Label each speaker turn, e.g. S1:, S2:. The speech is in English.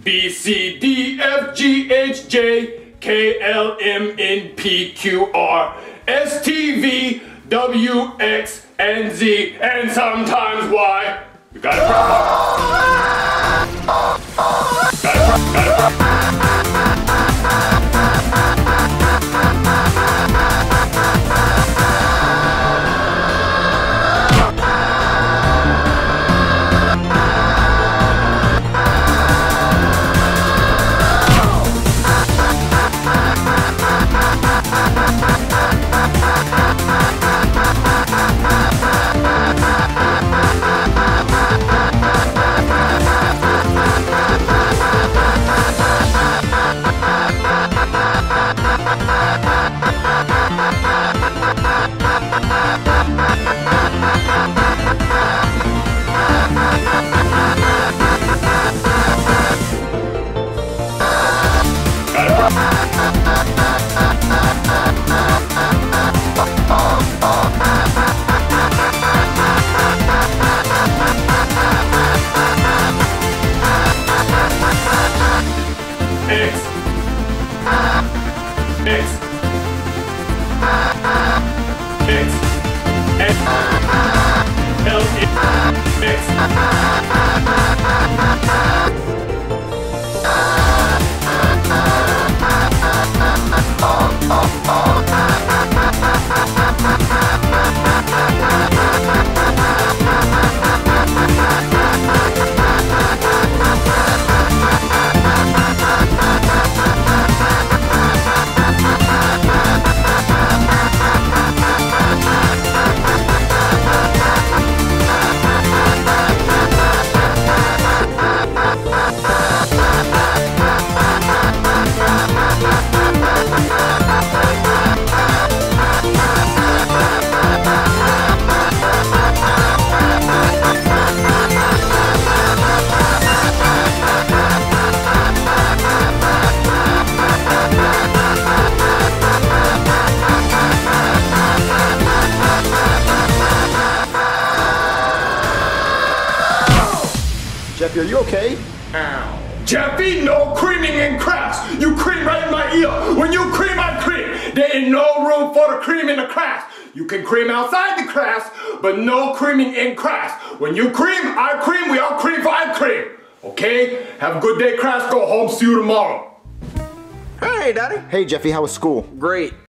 S1: B, C, D, F, G, H, J, K, L, M, N, P, Q, R, S, T, V, W, X, and Z, and sometimes Y. You got it,
S2: Jeffy, are you okay?
S1: Ow. Jeffy, no creaming in crafts. You cream right in my ear. When you cream, I cream. There ain't no room for the cream in the crafts. You can cream outside the crafts, but no creaming in crafts. When you cream, I cream. We all cream for I cream. Okay? Have a good day, crafts. Go home. See you tomorrow.
S3: Hey, Daddy.
S2: Hey, Jeffy, how was school?
S3: Great.